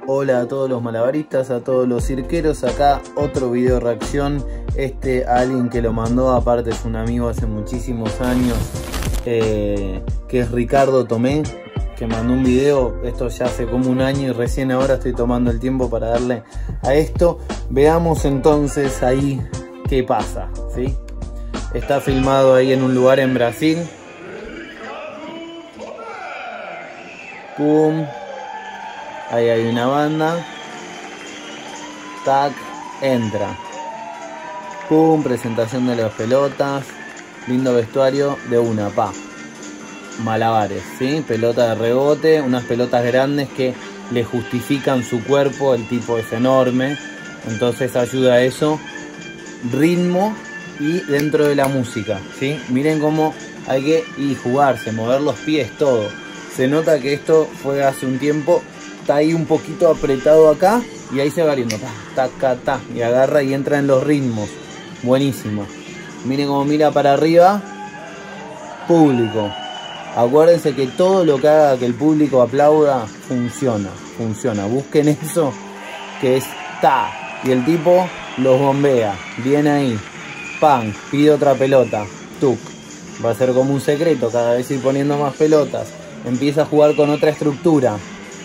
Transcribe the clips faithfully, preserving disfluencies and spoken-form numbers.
Hola a todos los malabaristas, a todos los cirqueros, acá otro video reacción, este a alguien que lo mandó, aparte es un amigo hace muchísimos años, eh, que es Ricardo Tomé, que mandó un video, esto ya hace como un año y recién ahora estoy tomando el tiempo para darle a esto. Veamos entonces ahí qué pasa, ¿sí? Está filmado ahí en un lugar en Brasil. Pum. Ahí hay una banda. Tac. Entra. Pum. Presentación de las pelotas. Lindo vestuario de una, pa. Malabares, ¿sí? Pelota de rebote. Unas pelotas grandes que le justifican su cuerpo. El tipo es enorme. Entonces ayuda a eso. Ritmo y dentro de la música, ¿sí? Miren cómo hay que y jugarse, mover los pies, todo. Se nota que esto fue hace un tiempo. Está ahí un poquito apretado acá y ahí se va abriendo, ta, ta, ta, y agarra y entra en los ritmos. Buenísimo. Miren cómo mira para arriba. Público. Acuérdense que todo lo que haga que el público aplauda funciona, funciona. Busquen eso, que es ta, y el tipo los bombea. Bien ahí. Pan, pide otra pelota. Tuc. Va a ser como un secreto, cada vez ir poniendo más pelotas. Empieza a jugar con otra estructura.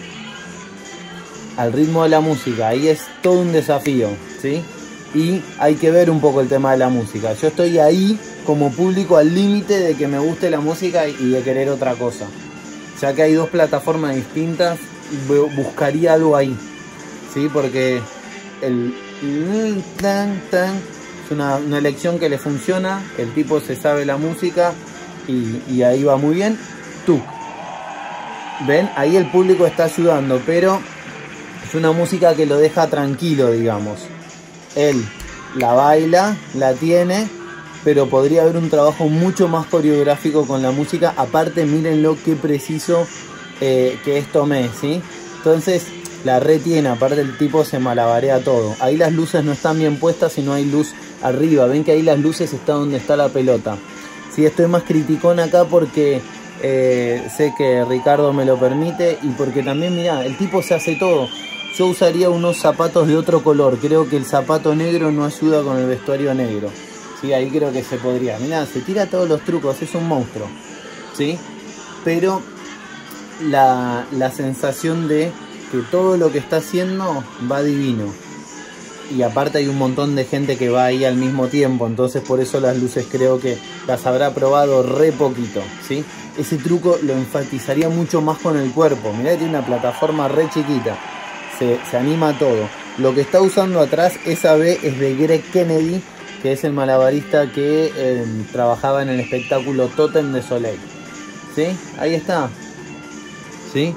Al ritmo de la música, ahí es todo un desafío, ¿sí? Y hay que ver un poco el tema de la música. Yo estoy ahí como público al límite de que me guste la música y de querer otra cosa. Ya que hay dos plataformas distintas, buscaría algo ahí, ¿sí? Porque el tan tan es una, una elección que le funciona, el tipo se sabe la música y, y ahí va muy bien. Tú. ¿Ven? Ahí el público está ayudando, pero es una música que lo deja tranquilo, digamos. Él la baila, la tiene, pero podría haber un trabajo mucho más coreográfico con la música. Aparte, miren lo que preciso eh, que es Tomé, ¿sí? Entonces, la retiene, aparte el tipo se malabarea todo. Ahí las luces no están bien puestas y no hay luz arriba. Ven que ahí las luces están donde está la pelota. Sí, estoy más criticón acá porque eh, sé que Ricardo me lo permite y porque también, mirá, el tipo se hace todo. Yo usaría unos zapatos de otro color. Creo que el zapato negro no ayuda con el vestuario negro. Sí, ahí creo que se podría. Mirá, se tira todos los trucos, es un monstruo. ¿Sí? Pero la, la sensación de que todo lo que está haciendo va divino. Y aparte hay un montón de gente que va ahí al mismo tiempo. Entonces por eso las luces creo que las habrá probado re poquito, ¿sí? Ese truco lo enfatizaría mucho más con el cuerpo. Mirá que tiene una plataforma re chiquita. Se, se anima todo. Lo que está usando atrás, esa B es de Greg Kennedy, que es el malabarista que eh, trabajaba en el espectáculo Totem de Soleil. ¿Sí? Ahí está. ¿Sí?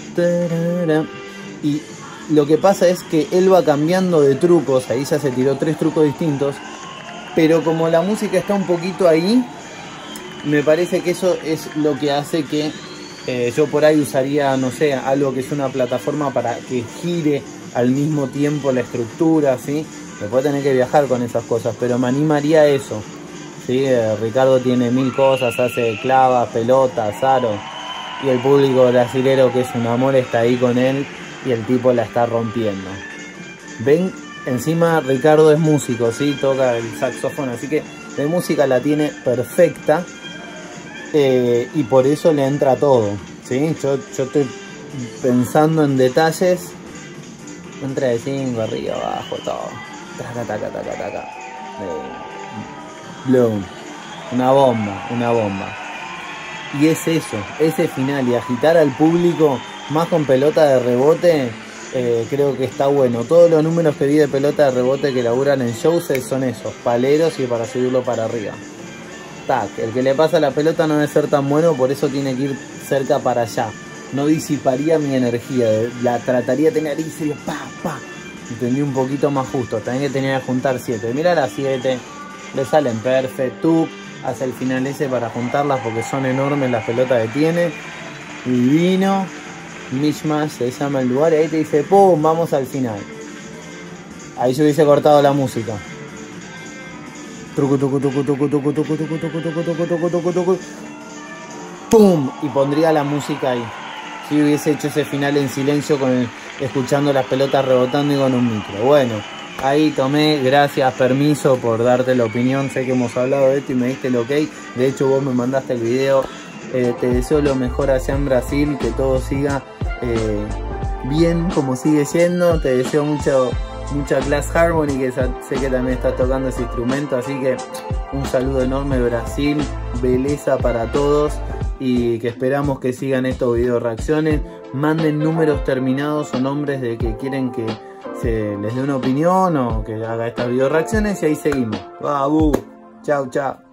Y lo que pasa es que él va cambiando de trucos. Ahí ya se tiró tres trucos distintos. Pero como la música está un poquito ahí, me parece que eso es lo que hace que eh, yo por ahí usaría, no sé, algo que es una plataforma para que gire al mismo tiempo la estructura, ¿sí? Después tener que viajar con esas cosas, pero me animaría a eso, ¿sí? Eh, Ricardo tiene mil cosas, hace clavas, pelotas, aros, y el público brasilero, que es un amor, está ahí con él y el tipo la está rompiendo. Ven, encima Ricardo es músico, ¿sí? Toca el saxofón, así que de música la tiene perfecta. Eh, y por eso le entra todo, ¿sí? Yo, yo estoy pensando en detalles. Entra de cinco, arriba, abajo, todo. Taca, taca, taca, taca. Eh, bloom. Una bomba, una bomba. Y es eso, ese final. Y agitar al público más con pelota de rebote, eh, creo que está bueno. Todos los números que vi de pelota de rebote que laburan en shows son esos, paleros y para subirlo para arriba. Tac, el que le pasa la pelota no debe ser tan bueno, por eso tiene que ir cerca para allá. No disiparía mi energía, la trataría de tener ahí, sería pa, pa. Y tendría un poquito más justo, también que tenía que juntar siete. Mira las siete, le salen perfecto. Hace el final ese para juntarlas porque son enormes las pelotas que tiene. Divino. Mishmash se llama el lugar y ahí te dice, pum, vamos al final. Ahí yo hubiese cortado la música. ¡Pum! Y pondría la música ahí. si hubiese hecho ese final en silencio con el, escuchando las pelotas rebotando y con un micro. Bueno, ahí tomé, gracias, permiso por darte la opinión. Sé que hemos hablado de esto y me diste el ok. De hecho, vos me mandaste el video. Eh, te deseo lo mejor allá en Brasil, que todo siga eh, bien como sigue siendo. Te deseo mucho, mucha Glass Harmony, que sé que también estás tocando ese instrumento. Así que un saludo enorme, Brasil, belleza para todos. Y que esperamos que sigan estos video reacciones. Manden números terminados o nombres de que quieren que se les dé una opinión o que haga estas video reacciones y ahí seguimos. Babu, chao, chao.